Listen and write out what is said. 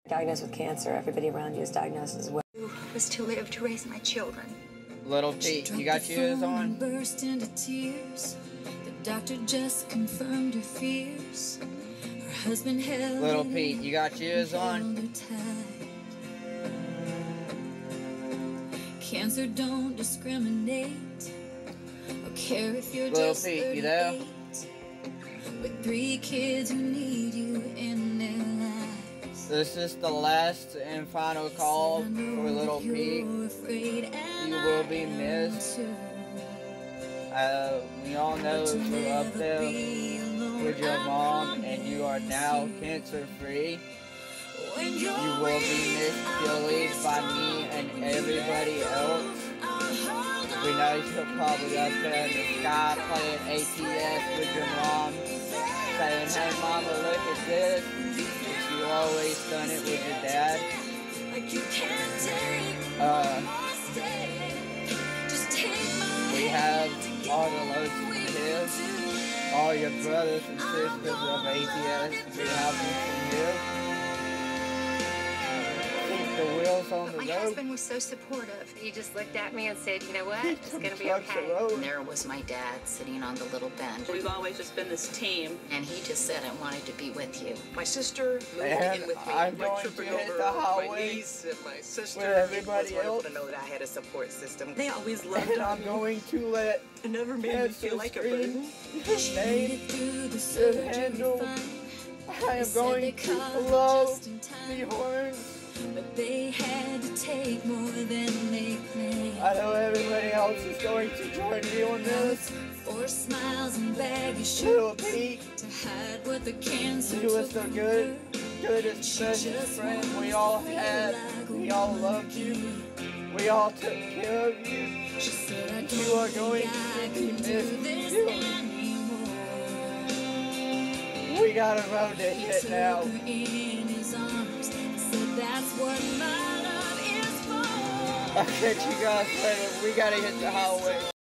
Diagnosed with cancer, everybody around you is diagnosed as well. Was to live to raise my children. Little Pete, you got yours on? Burst into tears. The doctor just confirmed her fears. Her husband held Little Pete, you got yours on? Cancer don't discriminate or care if you're Little just Pete, 38. you there? With 3 kids who need you in their lives. This is the last and final call for Little Pete. You will be missed. We all know you're up there with your mom and you are now cancer free. You will be missed dearly by me and everybody else. We know you're probably up there in the sky playing ATS with your mom, saying, "Hey mama, look at this." You always done it with your dad. We have all the loads of kids, all your brothers and sisters of ATS. We have them from here. Keep the wheels on the road. My husband was so supportive. He just looked at me and said, "You know what? It's going to be Trucks okay." the road. And there was my dad sitting on the little bench. We've always just been this team. And he just said, "I wanted to be with you." My sister moved And in with me. I'm my going trip to over hit the highway my niece and my sister. with everybody it was else. wonderful to know that I had a support system. They always loved And I'm going to let It never made me cancer feel like a scream burden. your name should handle. I am going to blow the horns. But they had to take more than they claimed. I know everybody else is going to join me on this. For smiles and baggy Little shirts Pete, to hide what the cancer you were so took good, from her. goodest, bestest friend we all had. We all loved you. We all took care of you. She said, "I You are don't going think I to be can do missed this dearly. anymore." We got a road to He hit took now. her in his arms and said, "That's what my love is for." I'll catch you guys later. We gotta hit the highway.